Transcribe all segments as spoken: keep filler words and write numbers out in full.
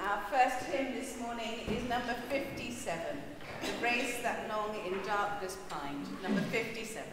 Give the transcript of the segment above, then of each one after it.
Our first hymn this morning is number fifty-seven, The Race That Long in Darkness Pined, number fifty-seven.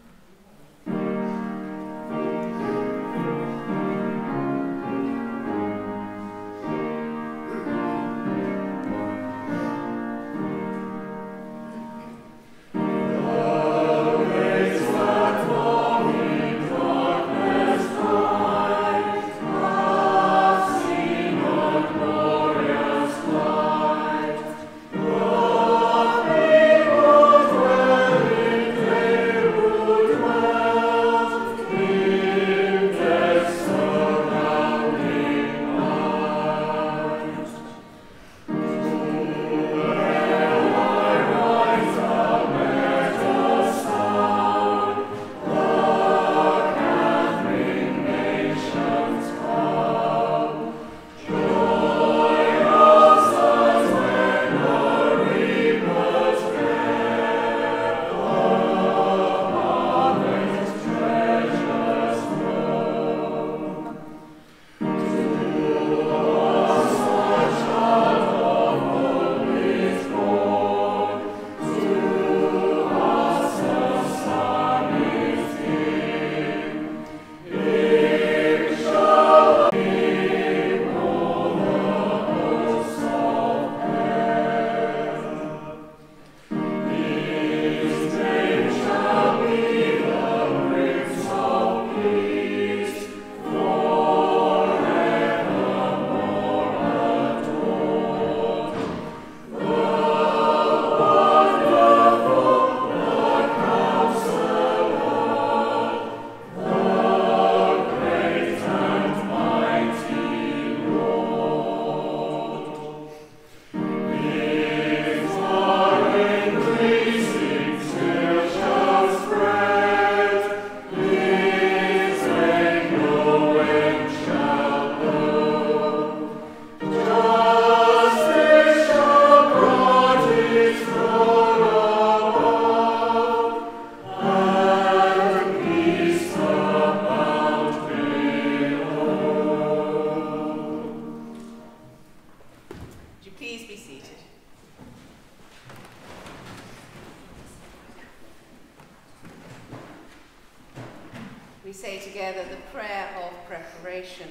We say together the prayer of preparation.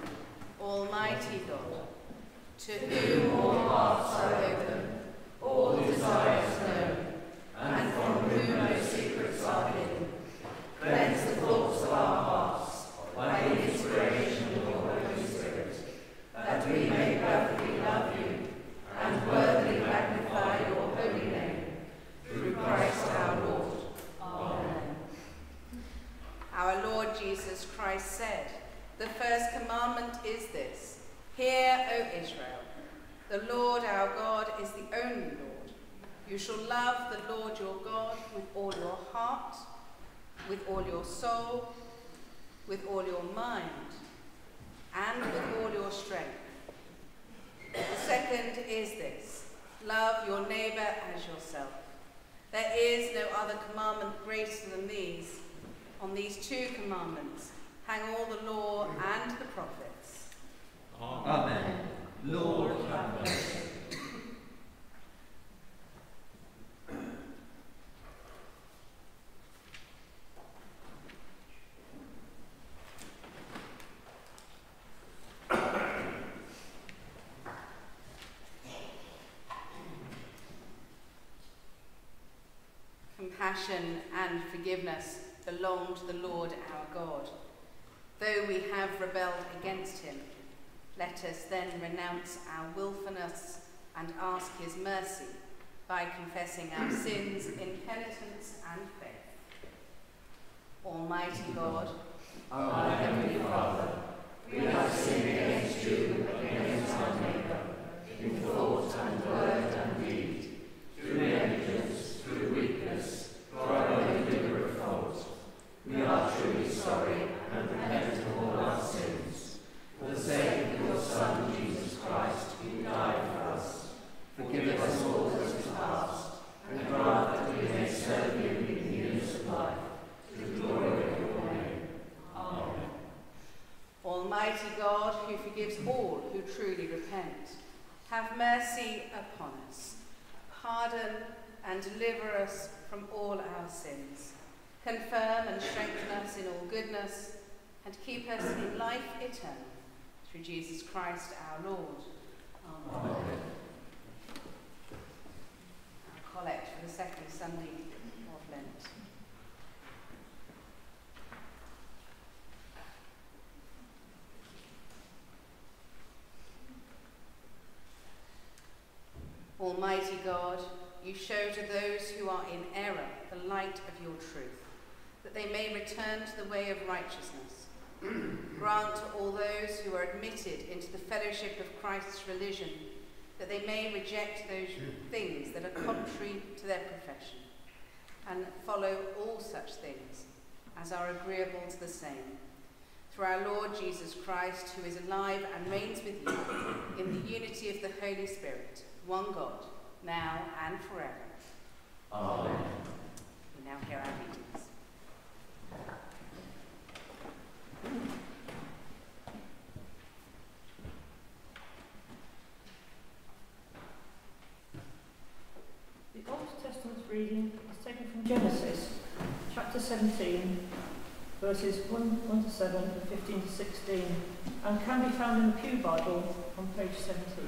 Almighty God, to whom all hearts are open, all desires known, and from whom no secrets are hidden, cleanse the thoughts of our hearts by the inspiration of your Holy Spirit, that we may perfectly love you and worthily magnify your holy name, through Christ our Lord. Amen. Our Lord Jesus Christ said, the first commandment is this: Hear, O Israel, the Lord our God is the only Lord. You shall love the Lord your God with all your heart, with all your soul, with all your mind, and with all your strength. The second is this: love your neighbour as yourself. There is no other commandment greater than these. On these two commandments hang all the law and the prophets. Amen. Lord, have mercy. Compassion and forgiveness belong to the Lord our God. Though we have rebelled against him, let us then renounce our willfulness and ask his mercy by confessing our sins in penitence and faith. Almighty God, our Heavenly Father, we have sinned against you and against our neighbour, in thought and word and deed, through negligence, through weakness, for our own deliberate fault. We are truly sorry and repent of all our sins. For the sake of your Son, Jesus Christ, who died for us, forgive us all that is past, and grant that we may serve you in newness of life, to the glory of your name. Amen. Almighty God, who forgives all who truly repent, have mercy upon us. Pardon and deliver us from all our sins. Confirm and strengthen us in all goodness, and keep us in life eternal. Through Jesus Christ our Lord. Amen. Amen. Our collect for the second Sunday of Lent. Almighty God, you show to those who are in error the light of your truth, that they may return to the way of righteousness. Grant to all those who are admitted into the fellowship of Christ's religion, that they may reject those things that are contrary to their profession, and follow all such things as are agreeable to the same. Through our Lord Jesus Christ, who is alive and reigns with you in the unity of the Holy Spirit, one God, now and forever. Amen. We now hear our readings. The Old Testament reading is taken from Genesis, chapter seventeen, verses one, one to seven and fifteen to sixteen, and can be found in the Pew Bible on page seventeen.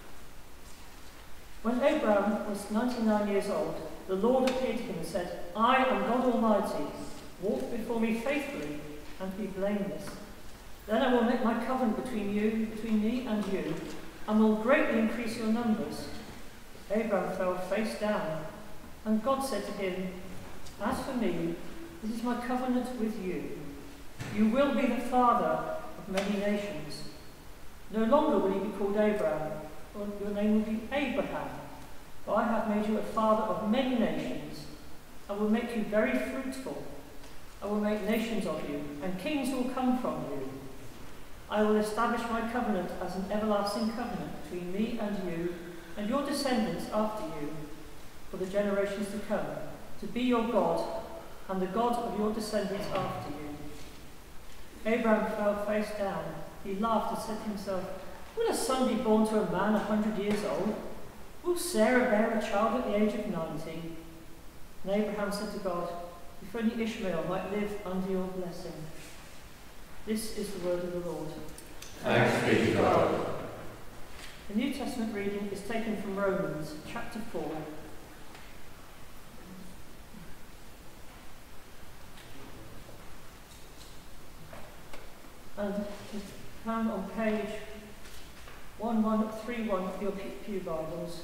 When Abraham was ninety-nine years old, the Lord appeared to him and said, I am God Almighty. Walk before me faithfully and be blameless. Then I will make my covenant between you, between me and you, and will greatly increase your numbers. Abraham fell face down, and God said to him, As for me, this is my covenant with you. You will be the father of many nations. No longer will you be called Abraham, or your name will be Abraham, for I have made you a father of many nations. I will make you very fruitful. I will make nations of you, and kings will come from you. I will establish my covenant as an everlasting covenant between me and you, and your descendants after you, for the generations to come, to be your God, and the God of your descendants after you. Abraham fell face down. He laughed and said to himself, Will a son be born to a man a hundred years old? Will Sarah bear a child at the age of ninety? And Abraham said to God, If only Ishmael might live under your blessing. This is the word of the Lord. Thanks be to God. The New Testament reading is taken from Romans chapter four. And it's found on page one one three one of your Pew Bibles.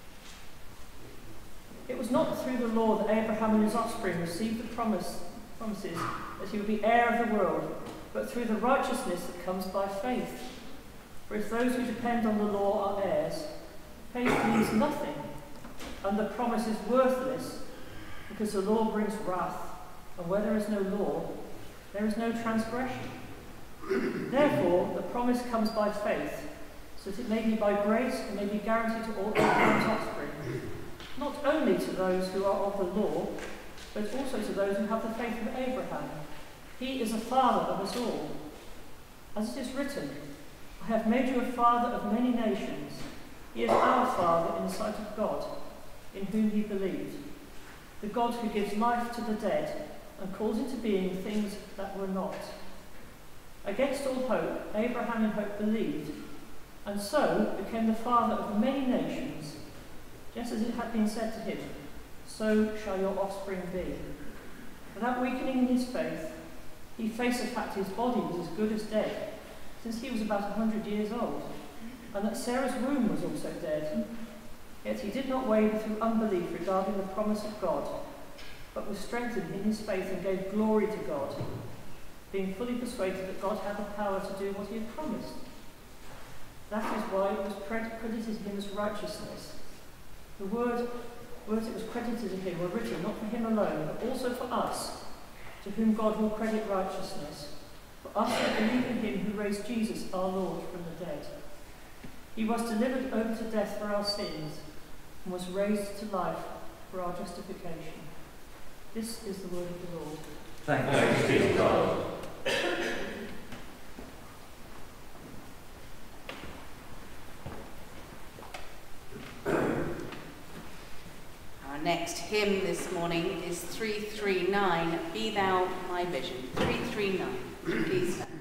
It was not through the law that Abraham and his offspring received the promise, promises that he would be heir of the world, but through the righteousness that comes by faith. For if those who depend on the law are heirs, faith means nothing, and the promise is worthless, because the law brings wrath, and where there is no law, there is no transgression. Therefore, the promise comes by faith, so that it may be by grace and may be guaranteed to all Abraham's offspring, not only to those who are of the law, but also to those who have the faith of Abraham. He is a father of us all. As it is written, I have made you a father of many nations. He is our Father in the sight of God, in whom he believed, the God who gives life to the dead and calls into being things that were not. Against all hope, Abraham in hope believed, and so became the father of many nations, just as it had been said to him, so shall your offspring be. Without weakening in his faith, he faced the fact his body was as good as dead, since he was about a hundred years old, and that Sarah's womb was also dead. Yet he did not waver through unbelief regarding the promise of God, but was strengthened in his faith and gave glory to God, being fully persuaded that God had the power to do what he had promised. That is why it was credited to him as righteousness. The word, words it was credited to him were written not for him alone, but also for us, to whom God will credit righteousness, for us who believe in him who raised Jesus our Lord from the dead. He was delivered over to death for our sins, and was raised to life for our justification. This is the word of the Lord. Thanks be to God. next hymn this morning is three three nine, Be Thou My Vision. three three nine. Please stand.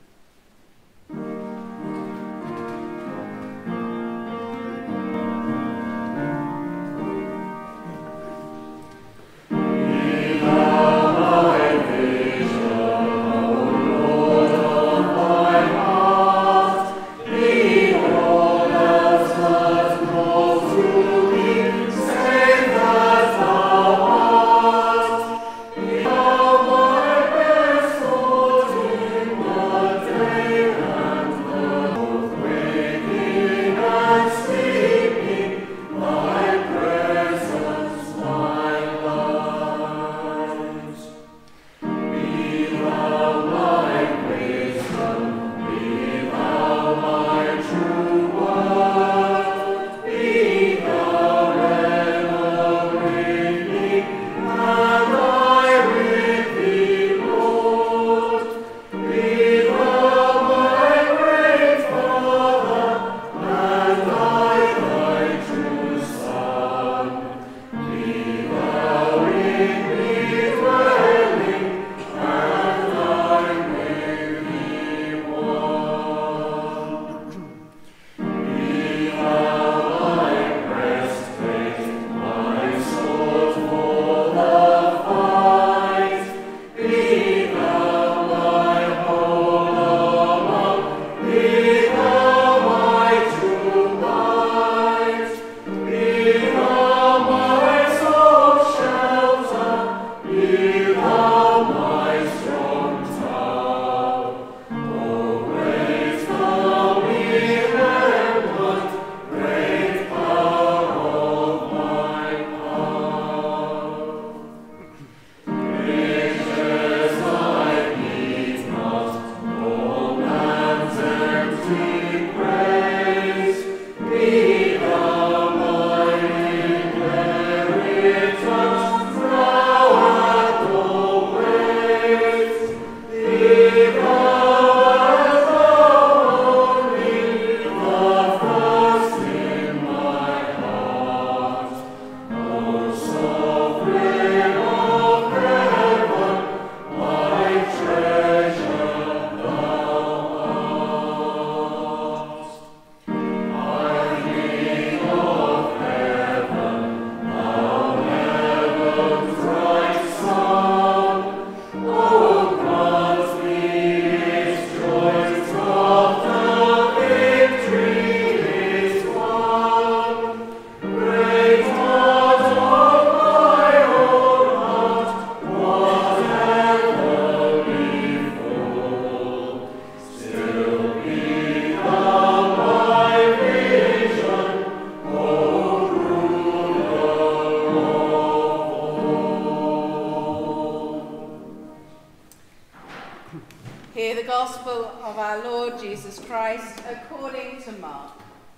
Hear the gospel of our Lord Jesus Christ according to Mark.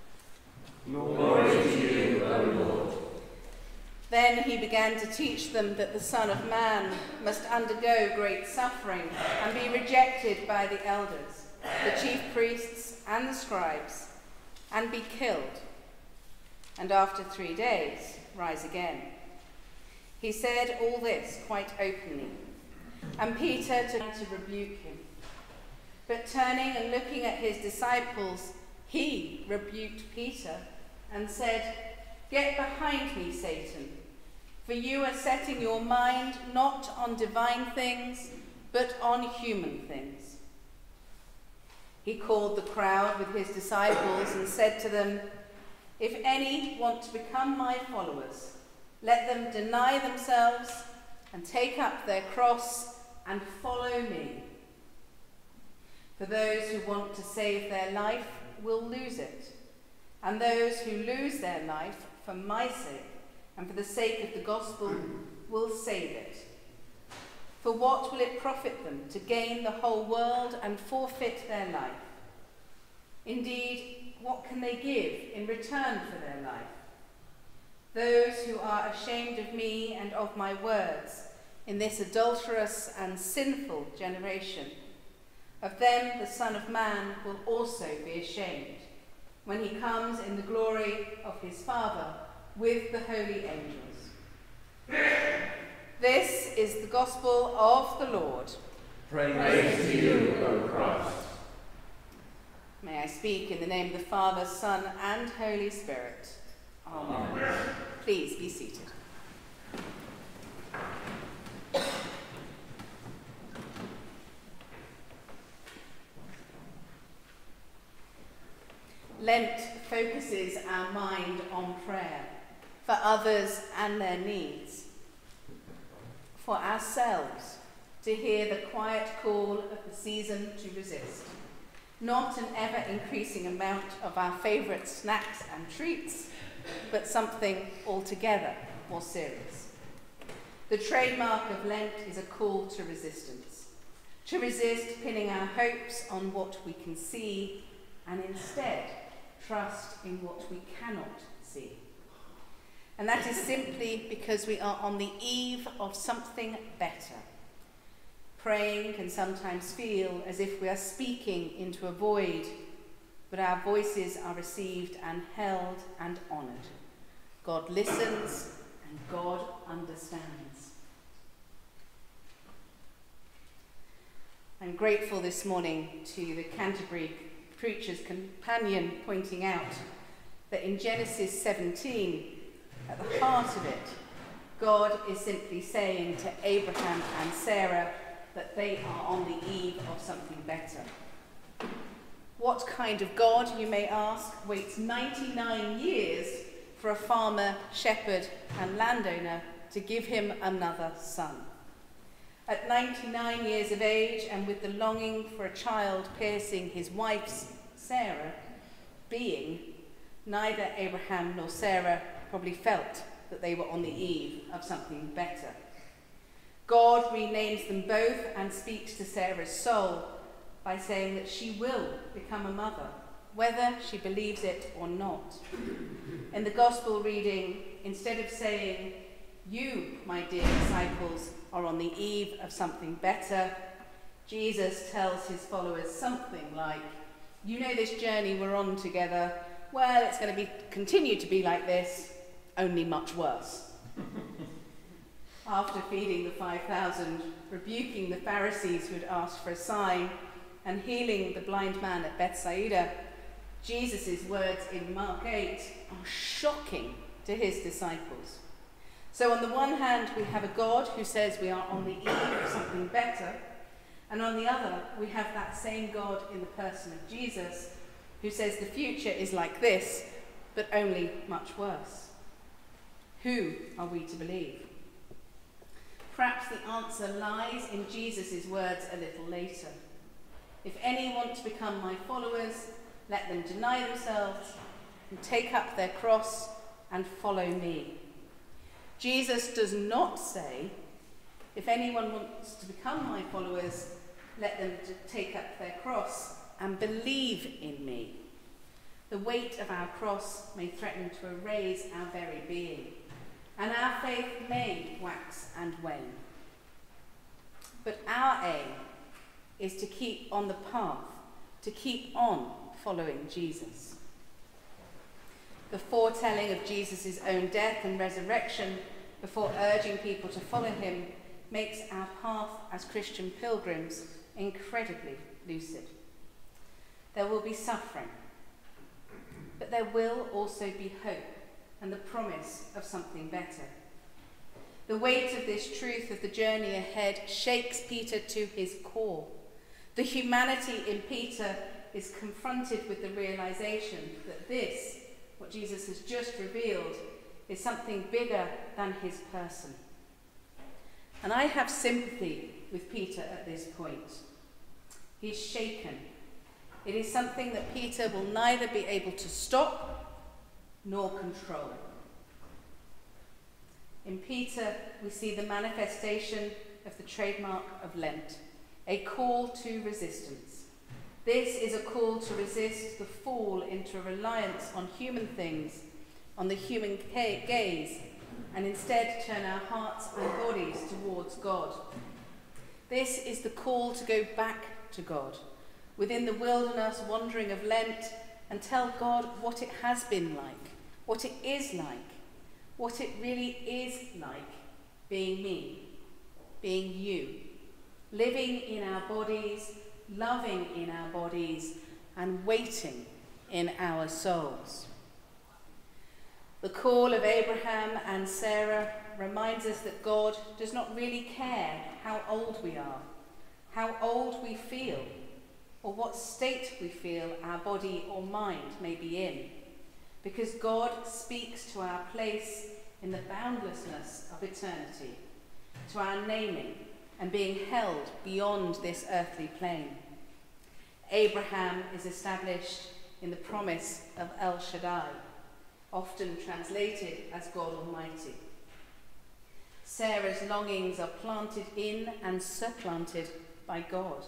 Glory to you, O Lord. Then he began to teach them that the Son of Man must undergo great suffering and be rejected by the elders, the chief priests and the scribes, and be killed, and after three days rise again. He said all this quite openly, and Peter took to rebuke him. But turning and looking at his disciples, he rebuked Peter and said, "Get behind me, Satan, for you are setting your mind not on divine things, but on human things." He called the crowd with his disciples and said to them, "If any want to become my followers, let them deny themselves and take up their cross and follow me. For those who want to save their life will lose it, and those who lose their life for my sake and for the sake of the gospel will save it. For what will it profit them to gain the whole world and forfeit their life? Indeed, what can they give in return for their life? Those who are ashamed of me and of my words in this adulterous and sinful generation, of them the Son of Man will also be ashamed, when he comes in the glory of his Father with the holy angels." This is the gospel of the Lord. Praise, Praise to you, O Christ. May I speak in the name of the Father, Son, and Holy Spirit. Amen. Amen. Please be seated. Lent focuses our mind on prayer for others and their needs, for ourselves to hear the quiet call of the season to resist, not an ever-increasing amount of our favourite snacks and treats, but something altogether more serious. The trademark of Lent is a call to resistance, to resist pinning our hopes on what we can see and instead trust in what we cannot see. And that is simply because we are on the eve of something better. Praying can sometimes feel as if we are speaking into a void, but our voices are received and held and honoured. God listens and God understands. I'm grateful this morning to the Canterbury Preacher's Companion pointing out that in Genesis seventeen, at the heart of it, God is simply saying to Abraham and Sarah that they are on the eve of something better. What kind of God, you may ask, waits ninety-nine years for a farmer, shepherd, and landowner to give him another son? At ninety-nine years of age, and with the longing for a child piercing his wife's, Sarah, being, neither Abraham nor Sarah probably felt that they were on the eve of something better. God renames them both and speaks to Sarah's soul by saying that she will become a mother, whether she believes it or not. In the Gospel reading, instead of saying, "You, my dear disciples, are on the eve of something better," Jesus tells his followers something like, "You know this journey we're on together, well, it's going to be continue to be like this, only much worse." After feeding the five thousand, rebuking the Pharisees who had asked for a sign, and healing the blind man at Bethsaida, Jesus' words in Mark eight are shocking to his disciples. So on the one hand, we have a God who says we are on the eve of something better, and on the other, we have that same God in the person of Jesus who says the future is like this, but only much worse. Who are we to believe? Perhaps the answer lies in Jesus' words a little later. If any want to become my followers, let them deny themselves and take up their cross and follow me. Jesus does not say, if anyone wants to become my followers, let them take up their cross and believe in me. The weight of our cross may threaten to erase our very being, and our faith may wax and wane. But our aim is to keep on the path, to keep on following Jesus. The foretelling of Jesus' own death and resurrection before urging people to follow him makes our path as Christian pilgrims incredibly lucid. There will be suffering, but there will also be hope and the promise of something better. The weight of this truth of the journey ahead shakes Peter to his core. The humanity in Peter is confronted with the realization that this, what Jesus has just revealed, is something bigger than his person. And I have sympathy with Peter at this point. He's shaken. It is something that Peter will neither be able to stop nor control. In Peter, we see the manifestation of the trademark of Lent, a call to resistance. This is a call to resist the fall into a reliance on human things, on the human gaze, and instead turn our hearts and bodies towards God. This is the call to go back to God, within the wilderness wandering of Lent, and tell God what it has been like, what it is like, what it really is like being me, being you, living in our bodies, loving in our bodies, and waiting in our souls. The call of Abraham and Sarah reminds us that God does not really care how old we are, how old we feel, or what state we feel our body or mind may be in, because God speaks to our place in the boundlessness of eternity, to our naming and being held beyond this earthly plane. Abraham is established in the promise of El Shaddai, often translated as God Almighty. Sarah's longings are planted in and supplanted by God.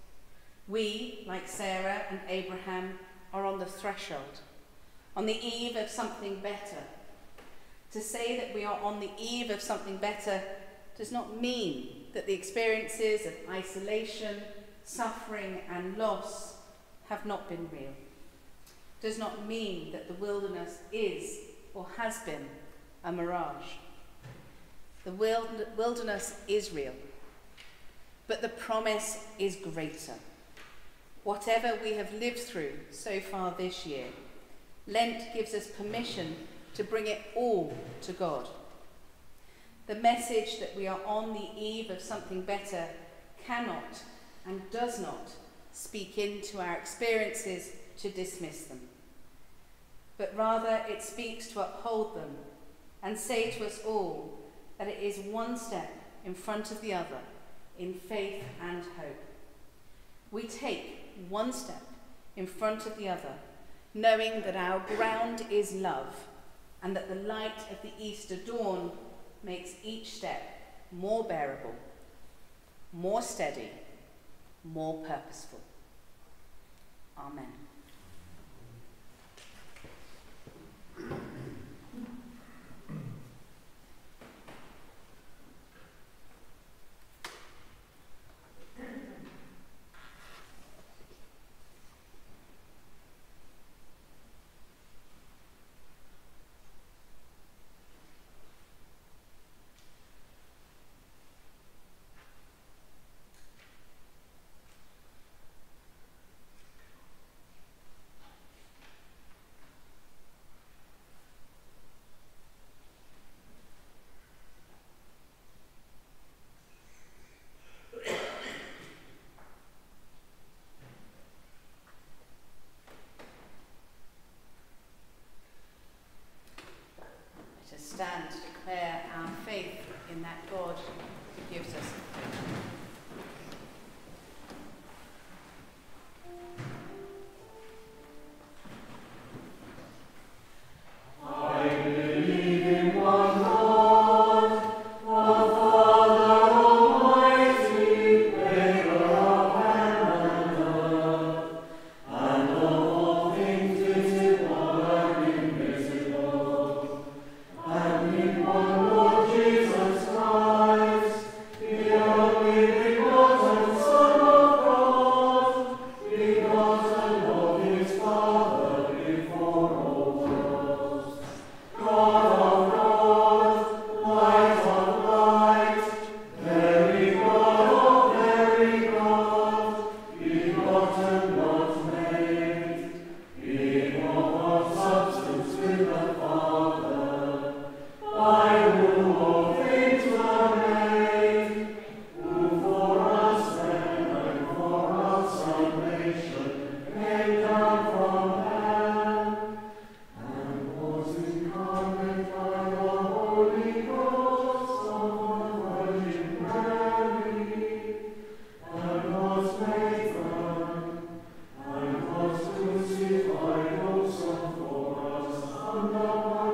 We, like Sarah and Abraham, are on the threshold, on the eve of something better. To say that we are on the eve of something better does not mean that the experiences of isolation, suffering, and loss have not been real. Does not mean that the wilderness is or has been a mirage. The wilderness is real, but the promise is greater. Whatever we have lived through so far this year, Lent gives us permission to bring it all to God. The message that we are on the eve of something better cannot and does not speak into our experiences to dismiss them, but rather it speaks to uphold them and say to us all that it is one step in front of the other in faith and hope. We take one step in front of the other, knowing that our ground is love and that the light of the Easter dawn makes each step more bearable, more steady, more purposeful. Amen. Stand to declare our faith in that God who gives us Lord.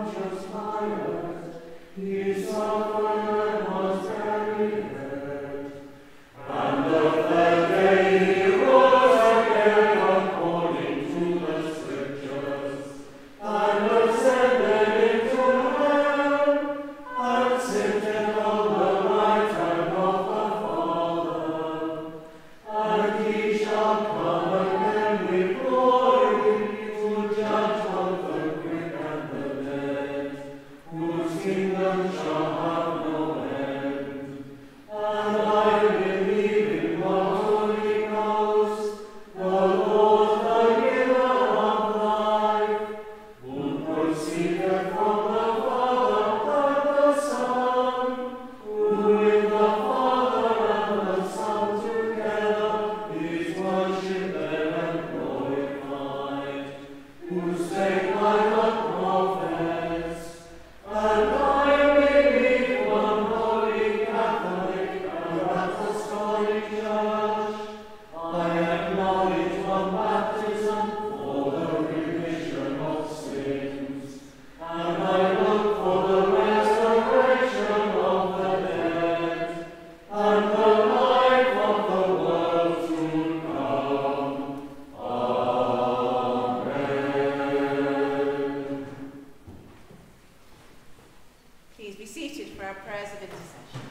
our prayers of intercession.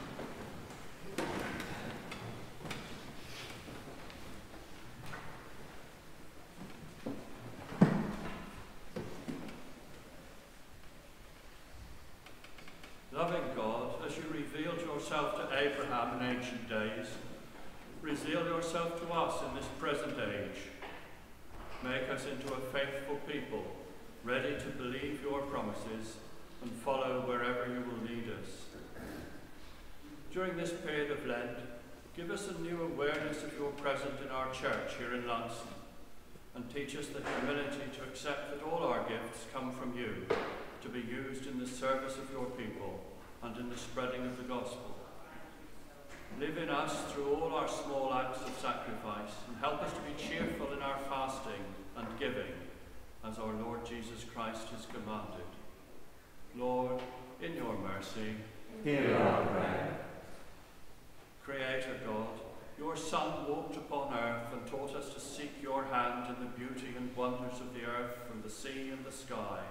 Loving God, as you revealed yourself to Abraham in ancient days, reveal yourself to us in this present age. Make us into a faithful people, ready to believe your promises and follow wherever you will lead us. During this period of Lent, give us a new awareness of your presence in our church here in Launceston, and teach us the humility to accept that all our gifts come from you, to be used in the service of your people and in the spreading of the gospel. Live in us through all our small acts of sacrifice, and help us to be cheerful in our fasting and giving, as our Lord Jesus Christ has commanded. Lord, in your mercy, hear our prayer. Creator God, your Son walked upon earth and taught us to seek your hand in the beauty and wonders of the earth and the sea and the sky.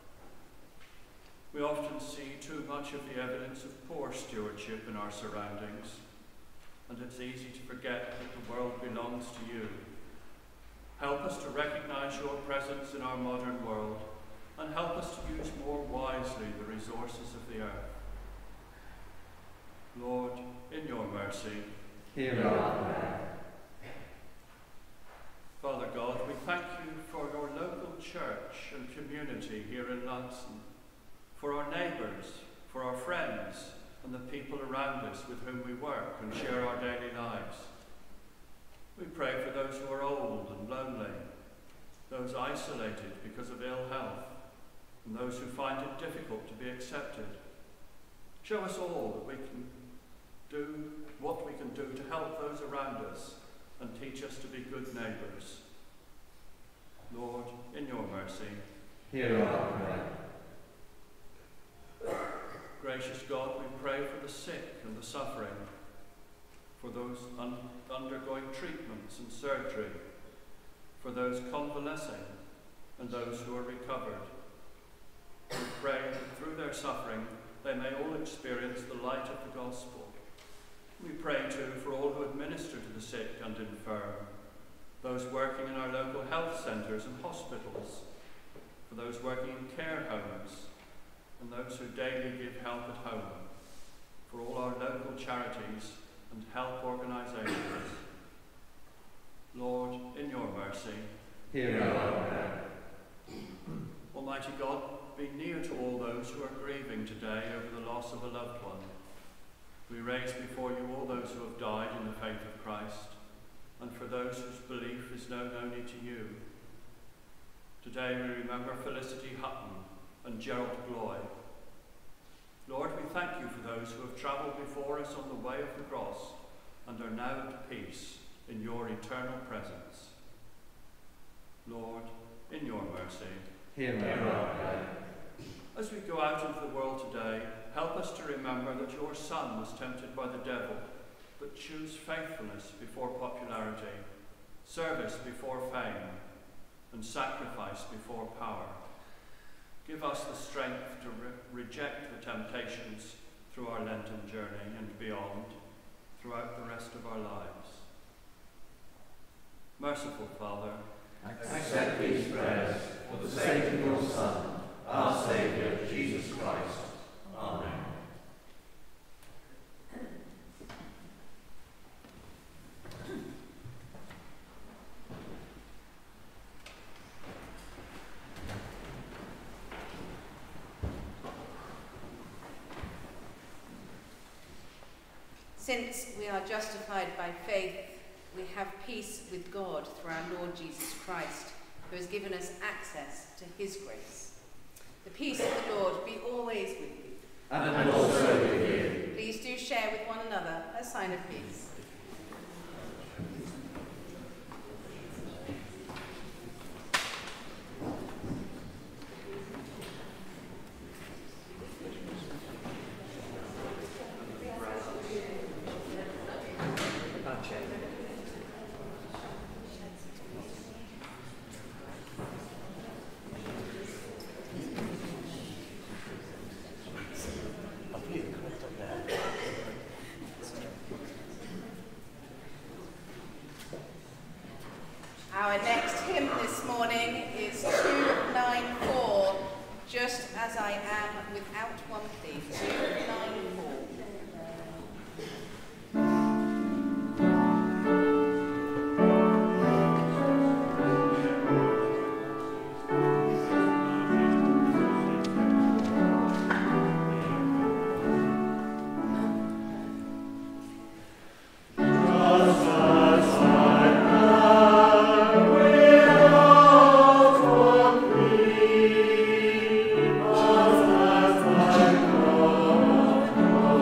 We often see too much of the evidence of poor stewardship in our surroundings, and it's easy to forget that the world belongs to you. Help us to recognize your presence in our modern world, and help us to use more wisely the resources of the earth. Lord, in your mercy, hear our prayer. Father God, we thank you for your local church and community here in Launceston, for our neighbours, for our friends, and the people around us with whom we work and share our daily lives. We pray for those who are old and lonely, those isolated because of ill health, and those who find it difficult to be accepted. Show us all that we can do what we can do to help those around us and teach us to be good neighbours. Lord, in your mercy, hear our prayer. Gracious God, we pray for the sick and the suffering, for those un undergoing treatments and surgery, for those convalescing and those who are recovered. We pray that through their suffering they may all experience the light of the gospel. We pray too for all who administer to the sick and infirm, those working in our local health centres and hospitals, for those working in care homes, and those who daily give help at home, for all our local charities and help organisations. Lord, in your mercy, hear our prayer. Almighty God, be near to all those who are grieving today over the loss of a loved one. We raise before you all those who have died in the faith of Christ, and for those whose belief is known only to you. Today we remember Felicity Hutton and Gerald Gloy. Lord, we thank you for those who have travelled before us on the way of the cross and are now at peace in your eternal presence. Lord, in your mercy, hear our prayer. As we go out into the world today, help us to remember that your Son was tempted by the devil, but choose faithfulness before popularity, service before fame, and sacrifice before power. Give us the strength to re reject the temptations through our Lenten journey and beyond, throughout the rest of our lives. Merciful Father, accept these prayers for the sake of your Son, our Saviour, Jesus Christ. Amen. Since we are justified by faith, we have peace with God through our Lord Jesus Christ, who has given us access to his grace. The peace of the Lord be always with you. And also with you. Please do share with one another a sign of peace. just as I am without one plea. two nine four. Oh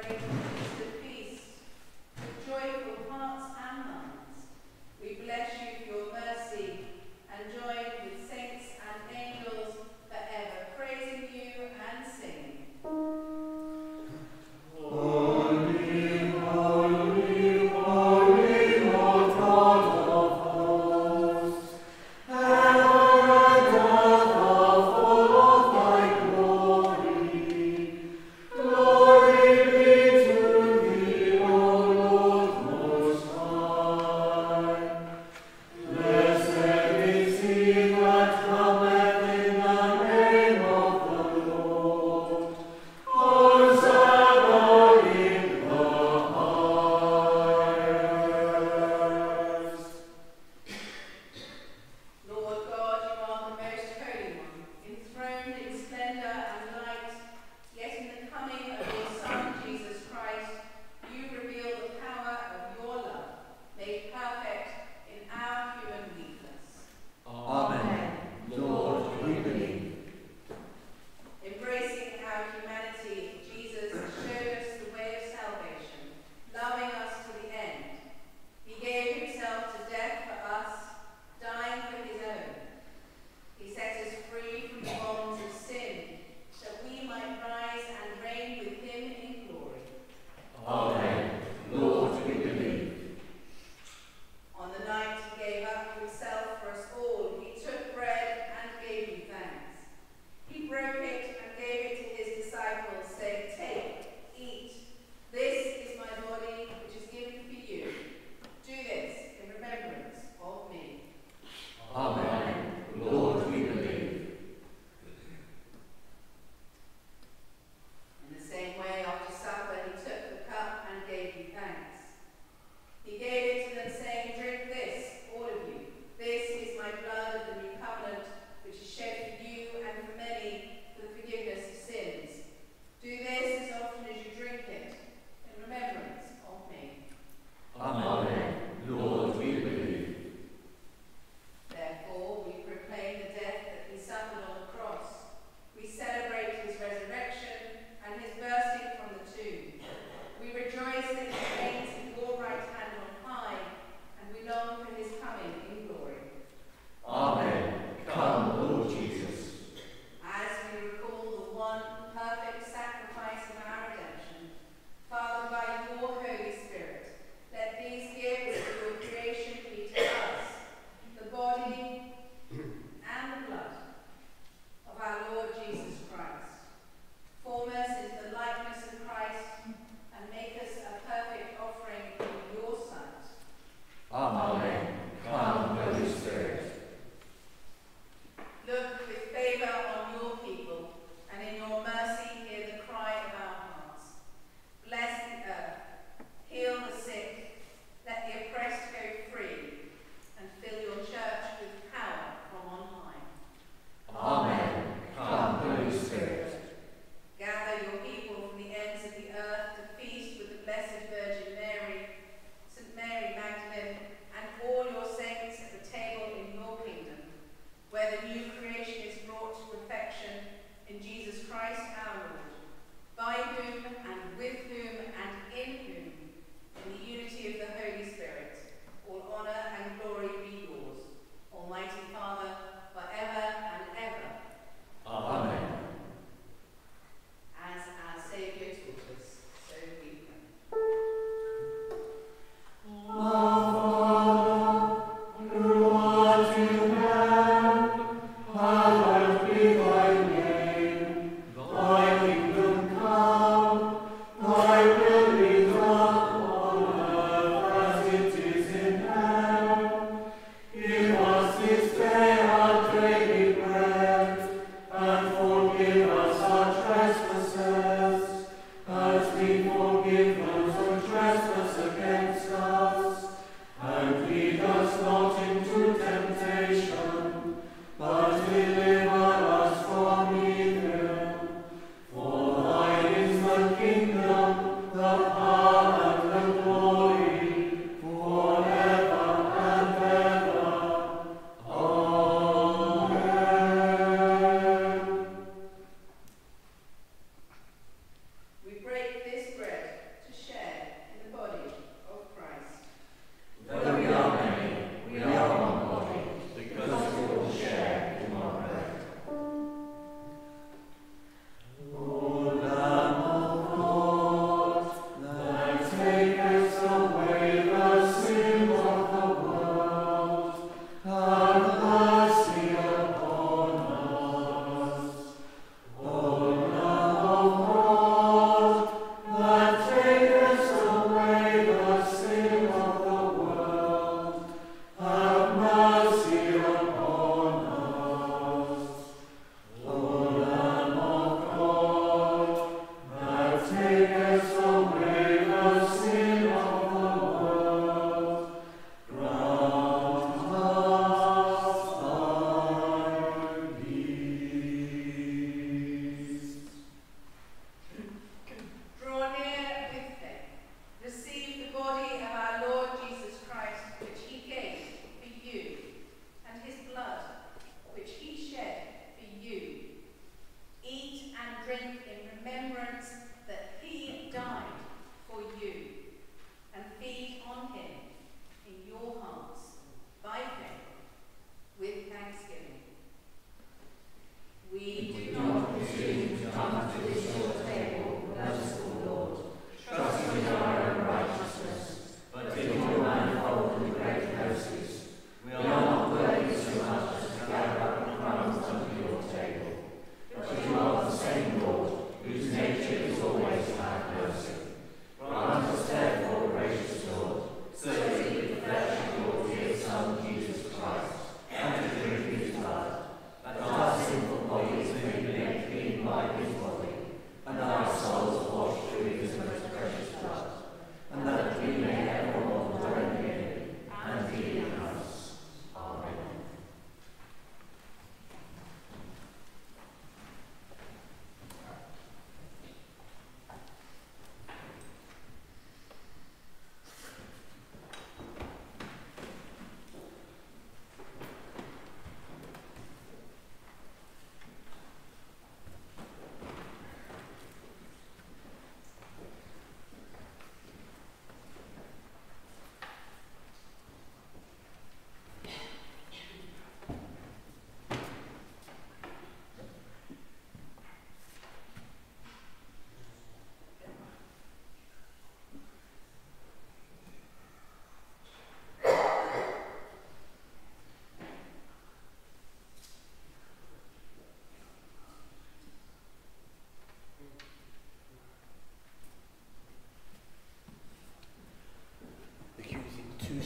Glory be to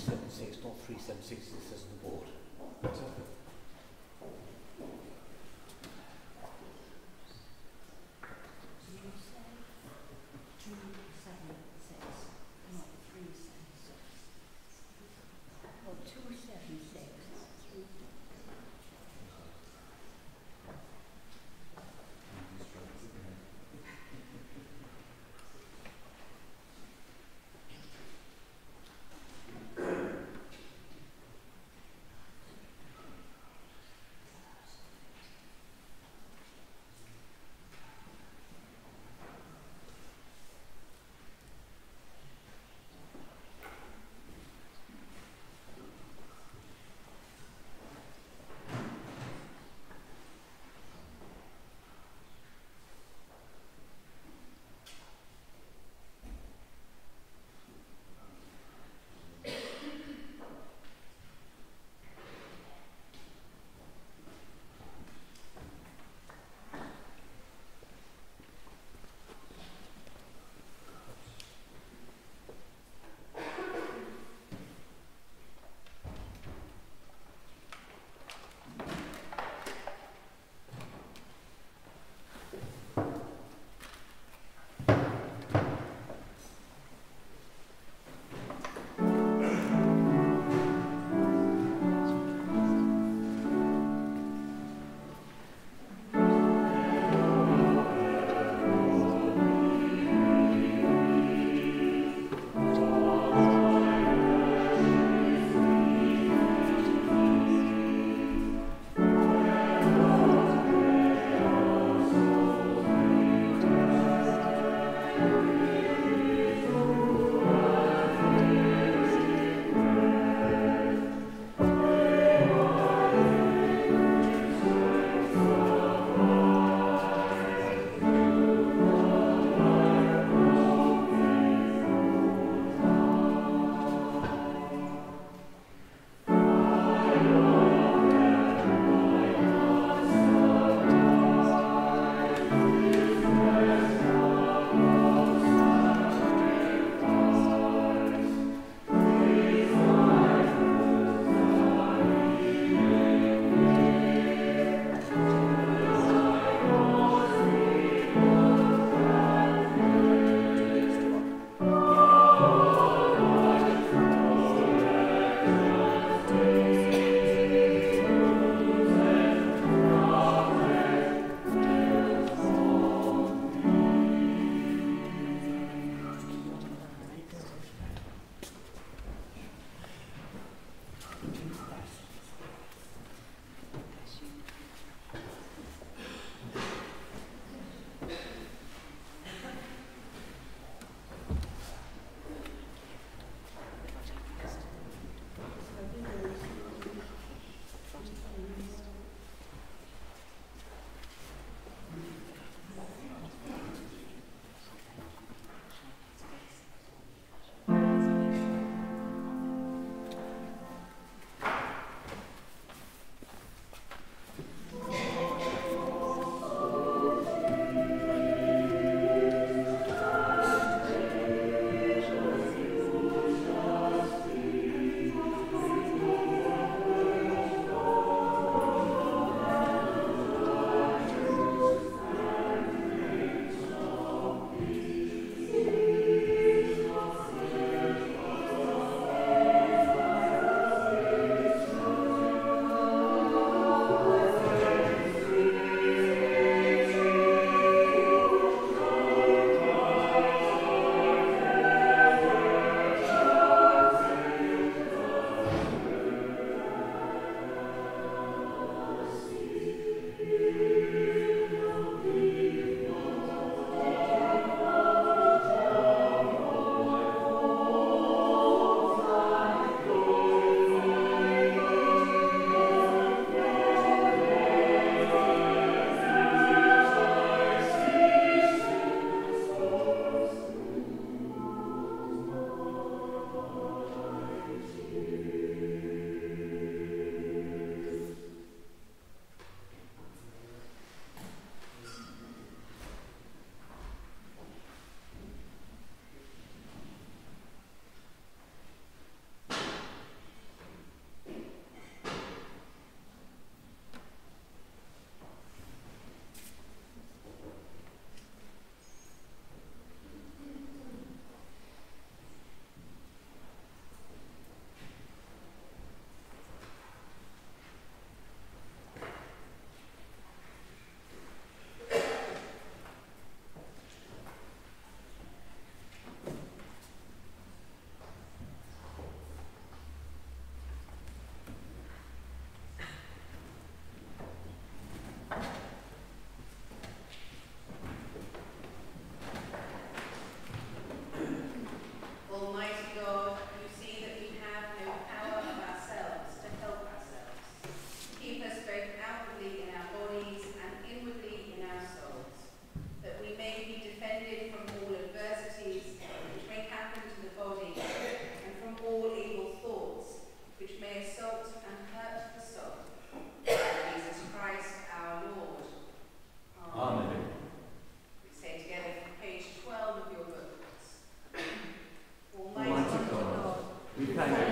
seven six, not three seven six, it says on the board. Thank